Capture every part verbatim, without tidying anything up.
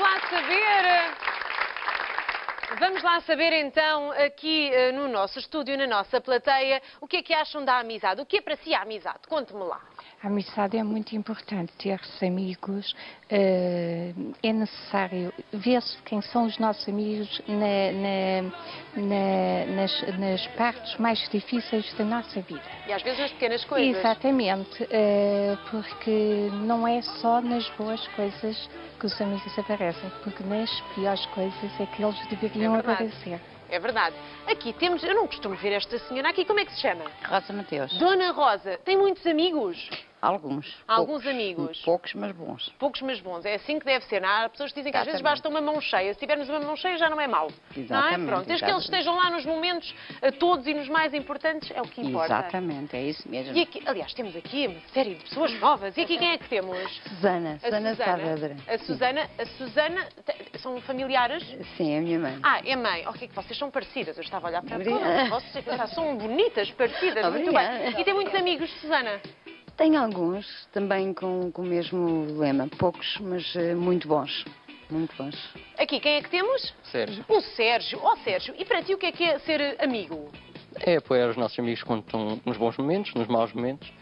lá saber. Vamos lá saber então, aqui uh, no nosso estúdio, na nossa plateia, o que é que acham da amizade? O que é para si a amizade? Conte-me lá. A amizade é muito importante, ter-se amigos, uh, é necessário ver-se quem são os nossos amigos na, na, na, nas, nas partes mais difíceis da nossa vida. E às vezes nas pequenas coisas. Exatamente, uh, porque não é só nas boas coisas que os amigos aparecem, porque nas piores coisas é que eles deveriam é aparecer. É verdade. Aqui temos, eu não costumo ver esta senhora aqui, como é que se chama? Rosa Mateus. Dona Rosa, tem muitos amigos? Alguns. Alguns poucos, amigos? Poucos, mas bons. Poucos, mas bons. É assim que deve ser. Não? Há pessoas que dizem que às vezes Exatamente. basta uma mão cheia. Se tivermos uma mão cheia já não é mau. Exatamente. Não é? Pronto. Desde que eles estejam lá nos momentos uh, todos e nos mais importantes, é o que importa. Exatamente, é isso mesmo. E aqui, aliás, temos aqui uma série de pessoas novas. E aqui quem é que temos? Susana, A Susana Susana. Saavedra. A Susana, a Susana, são familiares? Sim, é a minha mãe. Ah, é mãe. Ok, que vocês são parecidas. Eu estava a olhar para Obrigada. todas. Vocês já são bonitas, parecidas. Muito Obrigada. bem. E tem muitos amigos, Susana? Tenho alguns também com, com o mesmo lema. Poucos, mas uh, muito bons. Muito bons. Aqui, quem é que temos? Sérgio. O Sérgio. Ó, Sérgio, e para ti o que é que é ser amigo? É apoiar os nossos amigos quando estão nos bons momentos, nos maus momentos.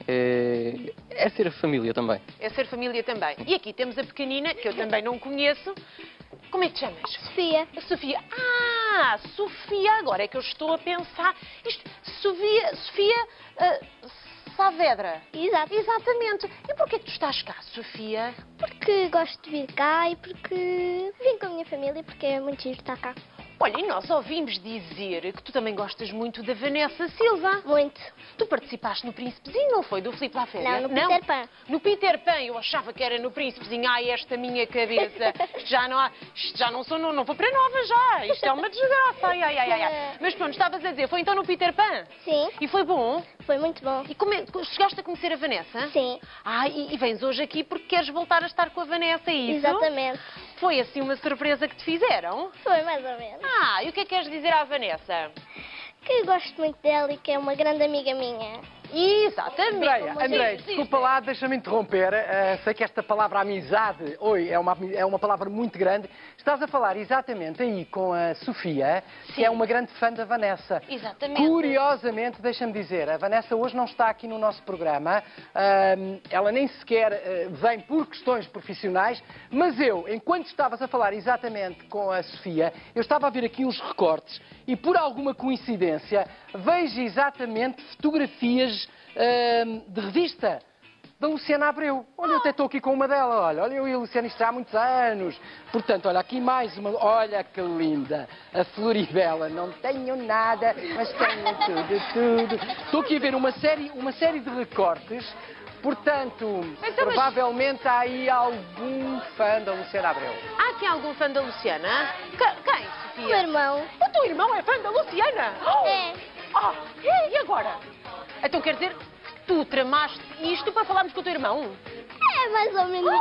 É, é ser família também. É ser família também. E aqui temos a pequenina, que eu também não conheço. Como é que te chamas? Sofia. A Sofia. Ah, Sofia, agora é que eu estou a pensar. Isto, Sofia, Sofia uh, Saavedra. Exato. Exatamente. E porquê que tu estás cá, Sofia? Porque gosto de vir cá e porque vim com a minha família, porque é muito giro estar cá. Olha, e nós ouvimos dizer que tu também gostas muito da Vanessa Silva. Muito. Tu participaste no Príncipezinho, não foi? Do Filipe La Féria? Não, no Peter Pan. No Peter Pan, eu achava que era no Príncipezinho. Ai, esta minha cabeça. Isto já não há, isto já não sou, não, não vou para nova já. Isto é uma desgraça. Ai, ai, ai, ai, ai. Mas pronto, estavas a dizer, foi então no Peter Pan? Sim. E foi bom? Foi muito bom. E como é, chegaste a conhecer a Vanessa? Sim. Ah, e, e vens hoje aqui porque queres voltar a estar com a Vanessa, é isso? Exatamente. Foi assim uma surpresa que te fizeram? Foi mais ou menos. Ah, e o que é que queres dizer à Vanessa? Que gosto muito dela e que é uma grande amiga minha. Exatamente. Andreia, Como Andrei, diz, desculpa diz. lá, deixa-me interromper. Uh, sei que esta palavra amizade, oi, é uma, é uma palavra muito grande. Estás a falar exatamente aí com a Sofia, Sim. que é uma grande fã da Vanessa. Exatamente. Curiosamente, deixa-me dizer, a Vanessa hoje não está aqui no nosso programa. Uh, ela nem sequer uh, vem por questões profissionais, mas eu, enquanto estavas a falar exatamente com a Sofia, eu estava a ver aqui uns recortes e, por alguma coincidência, vejo exatamente fotografias uh, de revista da Luciana Abreu. Olha, eu até estou aqui com uma dela, olha, olha, eu e a Luciana isto já há muitos anos. Portanto, olha, aqui mais uma, olha que linda, a Floribela, não tenho nada, mas tenho tudo, tudo. Estou aqui a ver uma série, uma série de recortes, portanto, Então, mas- provavelmente há aí algum fã da Luciana Abreu. Há aqui algum fã da Luciana? Que- quem, O Sofia? meu irmão. O teu irmão é fã da Luciana? Oh! É. Oh, e agora? Então quer dizer que tu tramaste isto para falarmos com o teu irmão? É mais ou menos.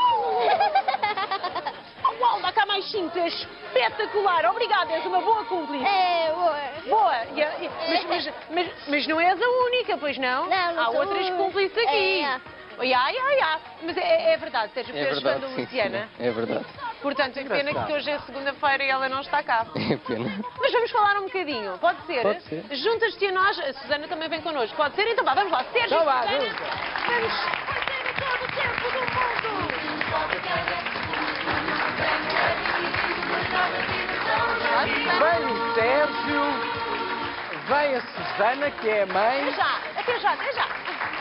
Oh, uau, dá cá mais cintas. Espetacular. Obrigada, és uma boa cúmplice. É, boa. Boa. E- e- Mas, mas, mas, mas não és a única, pois não? Não, não Há sou outras a- cúmplices aqui. É. Ai, ai, ai, ai. Mas é, é verdade, Sérgio, que É tu és fã da verdade, sim, Luciana. sim, é verdade. Portanto, é pena Engraçado. que hoje é segunda-feira e ela não está cá. É pena. Mas vamos falar um bocadinho, pode ser? Pode ser. Juntas-te a nós, a Susana também vem connosco, pode ser? Então vá, vamos lá, Sérgio Então e vá, Susana, junta. vamos fazer todo o tempo do mundo! Vem o Sérgio, vem a Susana, que é a mãe. Até já, até já, até já!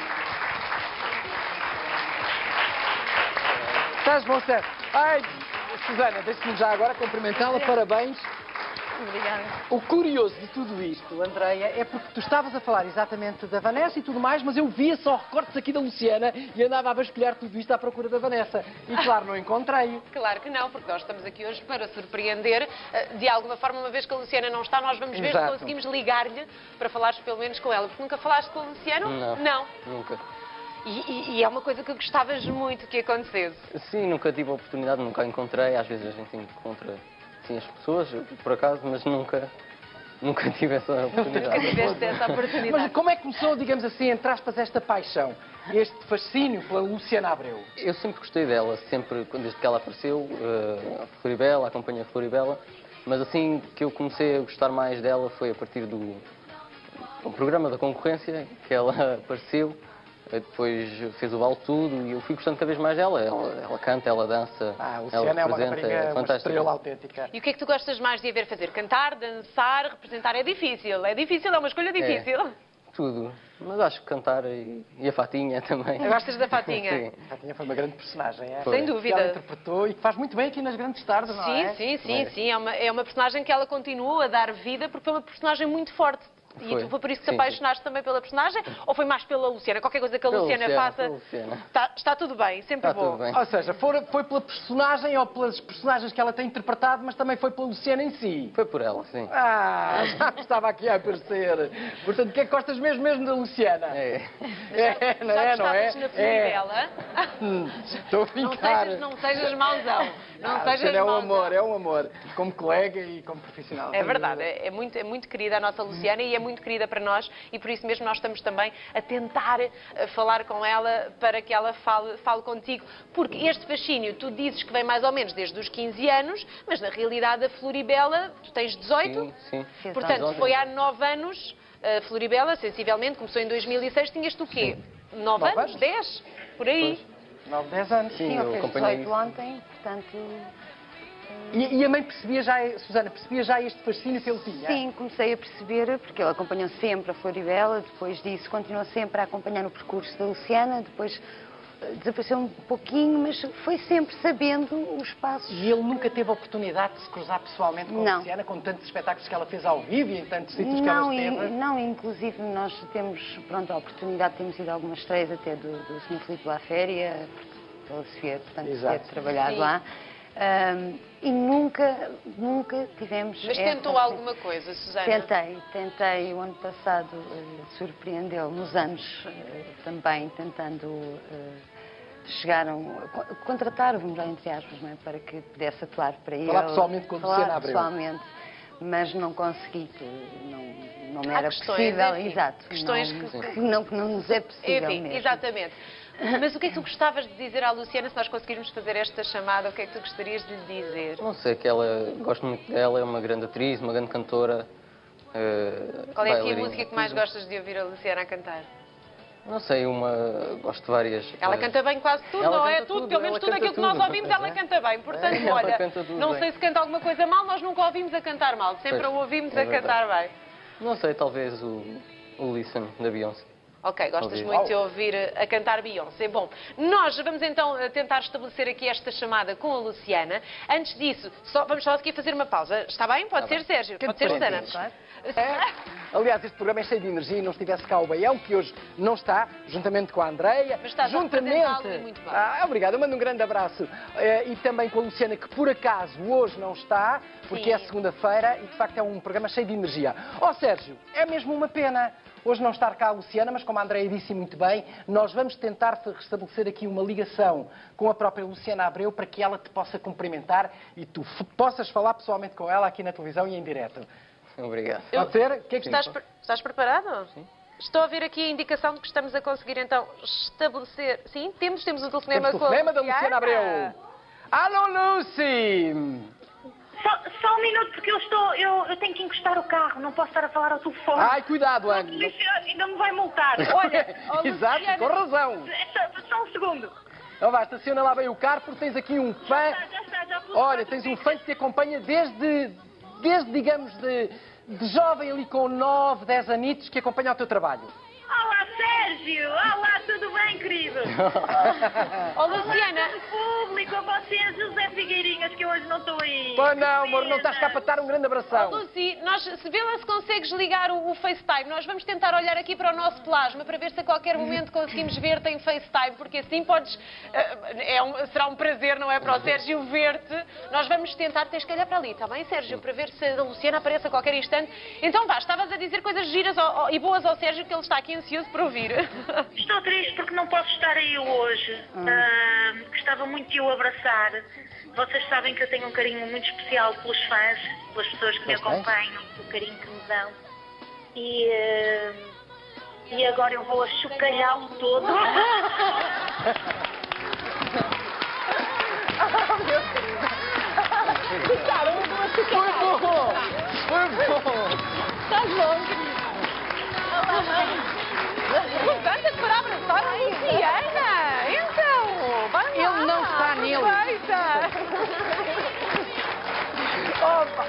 Estás bom, Sérgio? Ai, Susana, deixa-me já agora cumprimentá-la, parabéns. Obrigada. O curioso de tudo isto, Andreia, é porque tu estavas a falar exatamente da Vanessa e tudo mais, mas eu via só recortes aqui da Luciana e andava a vasculhar tudo isto à procura da Vanessa. E claro, não encontrei. Claro que não, porque nós estamos aqui hoje para surpreender. eh, De alguma forma, uma vez que a Luciana não está, nós vamos ver Exato. se conseguimos ligar-lhe para falares pelo menos com ela. Porque nunca falaste com a Luciana? Não. Não. Nunca. E, e- e é uma coisa que gostavas muito que acontecesse. Sim, nunca tive a oportunidade, nunca a encontrei. Às vezes a gente encontra sim, as pessoas, por acaso, mas nunca, Nunca tive essa oportunidade. Nunca tiveste essa oportunidade. Mas como é que começou, digamos assim, entre aspas, esta paixão, este fascínio pela Luciana Abreu? Eu sempre gostei dela, sempre, desde que ela apareceu, uh, a Floribela, acompanhei a Floribela, mas assim que eu comecei a gostar mais dela foi a partir do, do programa da concorrência, que ela apareceu, depois fez o Vale Tudo e eu fui gostando cada vez mais dela. Ela, ela canta, ela dança, Ah, a ela Luciana é uma representa, rapariga, é uma fantástica. estrela autêntica. E o que é que tu gostas mais de a ver fazer? Cantar, dançar, representar? É difícil, é difícil, é uma escolha difícil. Tudo, mas acho que cantar e, e a Fatinha também. Gostas da Fatinha? Sim. A Fatinha foi uma grande personagem, é? Foi. Sem Que ela dúvida. interpretou e que faz muito bem aqui nas grandes tardes, não Sim, é? sim, sim, É. sim. É uma, é uma personagem que ela continua a dar vida porque foi uma personagem muito forte. E Foi. tu foi por isso que te Sim, apaixonaste também pela personagem? Ou foi mais pela Luciana? Qualquer coisa que a Pela Luciana, Luciana, faça, pela Luciana. Está, está tudo bem, sempre Está bom. tudo bem. Ou seja, foi, foi pela personagem ou pelas personagens que ela tem interpretado, mas também foi pela Luciana em si. Foi por ela, sim. Ah, já estava aqui a aparecer. Portanto, o que é que gostas mesmo mesmo da Luciana? É. É, não Já é, não é? gostavas na É. Floribela? Hum, Estou a Não brincar. sejas, não sejas mauzão. Não Ah, a sejas Luciana é um mauzão. amor, é um amor. Como colega e como profissional. É sem verdade, dúvida. é, é muito, é muito querida a nossa Luciana e é muito querida para nós e por isso mesmo nós estamos também a tentar eh, falar com ela para que ela fale, fale contigo. Porque este fascínio, tu dizes que vem mais ou menos desde os quinze anos, mas na realidade a Floribela, tu tens dezoito, Sim, sim. Fez portanto dezoito. foi há nove anos, a Floribela, sensivelmente, começou em dois mil e seis, tinhas tu o quê? nove Nove anos? anos? dez? Por aí? nove, dez anos. Sim, Sim, eu eu fiz acompanhei dezoito isso. ontem, portanto... E, e a mãe percebia já, Susana, percebia já este fascínio que ele tinha? Sim, comecei a perceber, porque ele acompanhou sempre a Floribela, depois disso continuou sempre a acompanhar o percurso da Luciana, depois eh, desapareceu um pouquinho, mas foi sempre sabendo os passos. E ele nunca teve a oportunidade de se cruzar pessoalmente com a Não. Luciana, com tantos espetáculos que ela fez ao vivo e em tantos sítios que Não, ela in- esteve? não, inclusive nós temos pronto, a oportunidade, temos ido a algumas estreias até do, do senhor Filipe La Féria, pela Sofia, portanto, Exato. ter trabalhado Sim. lá. Ahm, e nunca, nunca tivemos... Mas essa- tentou alguma coisa, Susana? Tentei, tentei o ano passado eh, surpreendê-lo, nos anos eh, também tentando eh, chegaram, co- contratar-vos, entre aspas, não é? Para que pudesse atuar para ele. Falar pessoalmente com a falar Luciana Abreu. pessoalmente, mas não consegui, que não, não me Há era questões, possível, enfim, exato. questões não, que- que não, que não nos é possível Enfim, mesmo. exatamente. Mas o que é que tu gostavas de dizer à Luciana se nós conseguirmos fazer esta chamada? O que é que tu gostarias de lhe dizer? Não sei, que ela, gosto muito dela, é uma grande atriz, uma grande cantora. eh, Qual é assim, a bailarina, música que mais tudo. gostas de ouvir a Luciana a cantar? Não sei, uma. Gosto de várias. Ela mas- canta bem quase tudo, Ela não é? canta Tudo, tudo, pelo menos ela tudo canta aquilo que nós tudo. ouvimos, ela É. canta bem. Portanto, É, ela olha, canta tudo não bem. sei se canta alguma coisa mal, nós nunca ouvimos a cantar mal, sempre Pois, a ouvimos é a cantar bem. Não sei, talvez o, o Listen da Beyoncé. Ok, gostas Ouvir. muito de ouvir a cantar Beyoncé. Bom, nós vamos então eh, tentar estabelecer aqui esta chamada com a Luciana. Antes disso, só, vamos só aqui fazer uma pausa. Está bem? Pode ser, Sérgio? Que Pode ser, Susana? diferente. É. Aliás, este programa é cheio de energia e não estivesse cá o Baião, que hoje não está, juntamente com a Andreia. Mas estás a juntamente. representá-lo e muito bem. Ah, obrigado, eu mando um grande abraço. Eh, e também com a Luciana, que por acaso hoje não está, porque Sim. é segunda-feira e de facto é um programa cheio de energia. Ó Sérgio, é mesmo uma pena hoje não estar cá a Luciana, mas como a Andreia disse muito bem, nós vamos tentar restabelecer aqui uma ligação com a própria Luciana Abreu para que ela te possa cumprimentar e tu f- possas falar pessoalmente com ela aqui na televisão e em direto. Obrigado. Pode ser? O que é que Estás, pre- estás preparado? Sim. Estou a ver aqui a indicação de que estamos a conseguir então estabelecer... Sim, temos, temos um telefonema Temos com a telefonema da Luciana Abreu. Alô, Lucy! Só, só um minuto, porque eu estou. Eu, eu tenho que encostar o carro, não posso estar a falar ao telefone. Ai, cuidado, O Ana. polícia ainda me vai multar. Olha, ó, Exato, Luciana, com razão. é Só, só um segundo. Então vá, estaciona lá bem o carro porque tens aqui um fã. Já, já está, já pus- Olha, tens um fã que te acompanha desde, desde digamos, de, de jovem ali com nove, dez anitos que acompanha o teu trabalho. Olá, Sérgio! Olá, tudo bem, querido? Ó, Luciana, Olá, público, a vocês, José Figueirinhas, que eu hoje não estou aí. Pô, não, amor, não estás cá para Pena. dar um grande ó, abração. Lucy, nós, se vê lá se consegues ligar o, o FaceTime, nós vamos tentar olhar aqui para o nosso plasma para ver se a qualquer momento conseguimos ver-te em FaceTime, porque assim podes... eh, é um- será um prazer, não é, para o Sérgio ver-te. Nós vamos tentar, tens que olhar para ali, está bem, Sérgio, para ver se a Luciana aparece a qualquer instante. Então vá, estavas a dizer coisas giras ao- ao- e boas ao Sérgio, que ele está aqui ansioso para ouvir. Estou triste porque não posso estar aí hoje. Ah, gostava muito de o abraçar. Vocês sabem que eu tenho um carinho muito especial pelos fãs, pelas pessoas que me Pois tens. acompanham, pelo carinho que me dão. E, eh, e agora eu vou achocalhá-lo todo. Foi bom! Foi bom! Estás bom, querido? Tantas para abraçar a Luciana! Então, vai lá! Ele não está nele. Aproveita! Opa!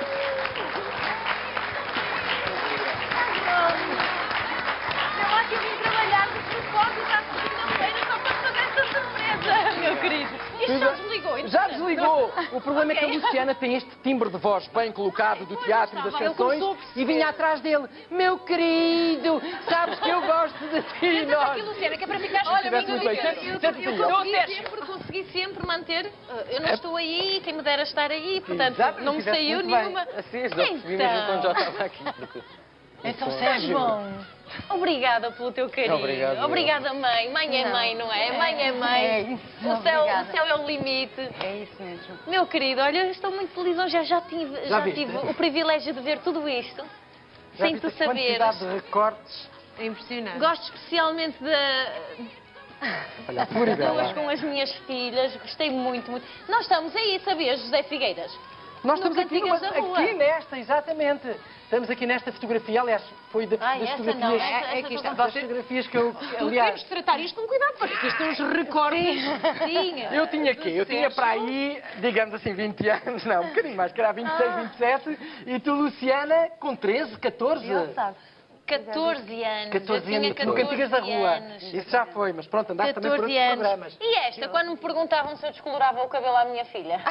Eu acho que eu vim trabalhar de propósito à segunda-feira só para fazer esta surpresa, meu querido. Isto já desligou, Já desligou. O problema é que a Luciana tem este timbre de voz bem colocado do teatro e das estava, ele canções começou a perceber. e vinha atrás dele. Meu querido, sabes que eu gosto de ti. Senta-te nós. aqui, Luciana, que é para ficar... Olha, tivesse muito bem. eu, eu, eu, Senta-te, eu ó. consegui sempre, consegui sempre manter... uh, Eu não estou aí, quem me dera estar aí, portanto, Exato, não me tivesse saiu muito bem. nenhuma... Assim, já percebi mesmo quando já Então, estava aqui. Porque... Então, estás Sérgio. bom. Obrigada pelo teu carinho. Obrigado, eu. Obrigada, mãe. Mãe é Não. mãe, não é? Mãe é mãe. É isso, o, céu, obrigada. o céu é o limite. É isso mesmo. Meu querido, olha, eu estou muito feliz hoje. Já, já tive, Já já viste? tive o privilégio de ver tudo isto. Já sem viste tu a quantidade saberes. de recortes. É impressionante. Gosto especialmente da... Olha, a Hoje Floribela. com as minhas filhas, gostei muito, muito. Nós estamos aí, sabias, José Figueiras? Nós No estamos aqui, Cantigas numa, da Rua. aqui nesta, exatamente. Estamos aqui nesta fotografia, aliás, foi da, Ai, das essa fotografias. não, essa- essa é aqui tu está, não das fazes. fotografias que eu, Temos aliás, de tratar isto com cuidado, porque isto tem uns recordes. Sim. eu tinha quê? Eu tinha para aí, digamos assim, vinte anos, não, um bocadinho mais, que era vinte e seis, vinte e sete, e tu, Luciana, com treze, catorze. Ele sabe. catorze anos. catorze eu tinha anos, no catorze Cantigas da Rua. anos. Isso já foi, mas pronto, andaste também por catorze outros anos. programas. E esta, quando me perguntavam se eu descolorava o cabelo à minha filha?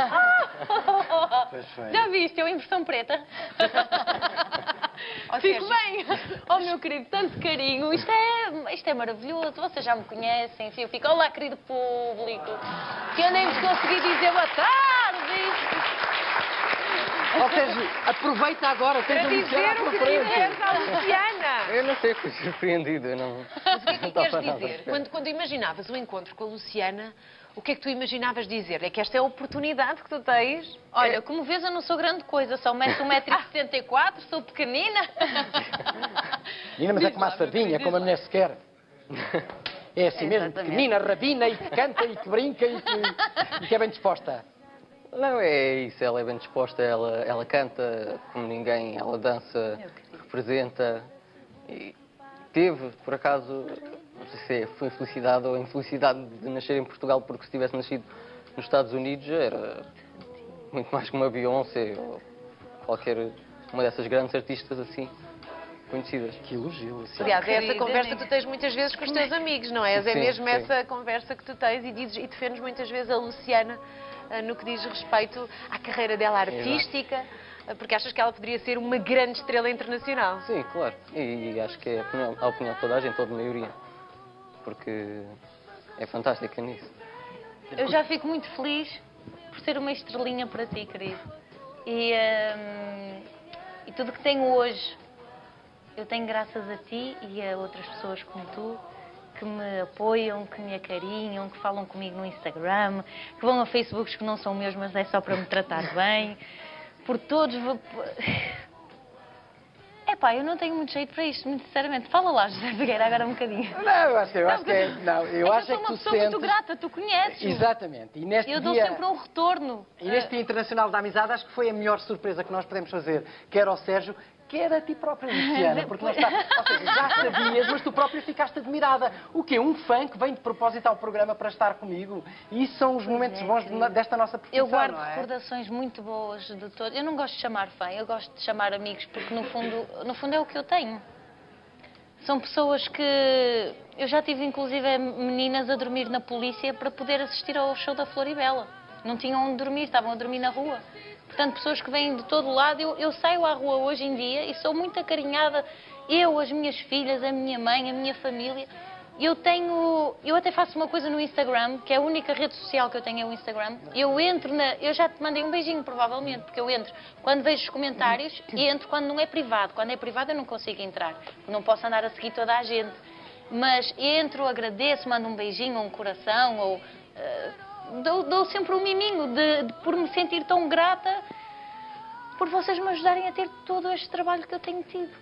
Pois foi. Já viste? Eu em versão preta. Fico bem. Oh, meu querido, tanto carinho. Isto é, isto é maravilhoso. Vocês já me conhecem. Enfim, eu fico, olá, querido público. Que eu nem vos consegui dizer boa tarde. Ou seja, aproveita agora, tens a Luciana à tua frente. à Luciana. Eu não sei, fui surpreendido. Eu não... Mas o que é que não queres estava nada à dizer? espera. Quando, quando imaginavas o encontro com a Luciana, o que é que tu imaginavas dizer? É que esta é a oportunidade que tu tens. Olha, como vês, eu não sou grande coisa. Só meço um metro e setenta e quatro, sou pequenina. Menina, mas é como a sardinha, como a mulher se quer. É assim mesmo, Exatamente. pequenina, rabina e que canta e que brinca e que, e que é bem disposta. Não, é isso, ela é bem disposta, ela, ela canta como ninguém, ela dança, representa. E teve, por acaso, não sei se é, foi felicidade ou infelicidade de nascer em Portugal, porque se tivesse nascido nos Estados Unidos era muito mais que uma Beyoncé ou qualquer uma dessas grandes artistas assim, conhecidas. Que elogio, Luciana. Aliás, é essa Querida conversa que amiga. tu tens muitas vezes com os teus amigos, não é? É Sim, mesmo sim. essa conversa que tu tens e, dizes, e defendes muitas vezes a Luciana ah, no que diz respeito à carreira dela artística, ah, porque achas que ela poderia ser uma grande estrela internacional. Sim, claro. E, e acho que é a opinião, a opinião de toda a gente, toda a maioria. Porque é fantástica nisso. Eu já fico muito feliz por ser uma estrelinha para ti, querido. E, hum, e tudo que tenho hoje, eu tenho graças a ti e a outras pessoas como tu, que me apoiam, que me acarinham, que falam comigo no Instagram, que vão a Facebooks que não são meus, mas é só para me tratar bem. Por todos... vou- Epá, eu não tenho muito jeito para isto, muito sinceramente. Fala lá, José Figueira, agora um bocadinho. Não, eu acho, eu acho que é. Não, eu É que acho é eu que sou uma tu pessoa muito sentes. grata, tu conheces. Exatamente. E neste Eu dou dia. sempre um retorno. E neste Dia Internacional da Amizade, acho que foi a melhor surpresa que nós podemos fazer, quer ao Sérgio, quer a ti própria, Luciana, porque lá está. Ou seja, já sabias, mas tu própria ficaste admirada. O quê? Um fã que vem de propósito ao programa para estar comigo. E isso são os momentos é, bons de- desta nossa profissão, Eu guardo não é? recordações muito boas de todos. Eu não gosto de chamar fã, eu gosto de chamar amigos, porque no fundo, no fundo é o que eu tenho. São pessoas que... Eu já tive, inclusive, meninas a dormir na polícia para poder assistir ao show da Floribela. Não tinham onde dormir, estavam a dormir na rua. Portanto, pessoas que vêm de todo o lado. Eu, eu saio à rua hoje em dia e sou muito acarinhada. Eu, as minhas filhas, a minha mãe, a minha família. Eu tenho... Eu até faço uma coisa no Instagram, que é a única rede social que eu tenho é o Instagram. Eu entro na... Eu já te mandei um beijinho, provavelmente, porque eu entro quando vejo os comentários e entro quando não é privado. Quando é privado eu não consigo entrar. Não posso andar a seguir toda a gente. Mas entro, agradeço, mando um beijinho, ou um coração, ou... uh, dou, dou sempre um miminho de, de, por me sentir tão grata por vocês me ajudarem a ter todo este trabalho que eu tenho tido.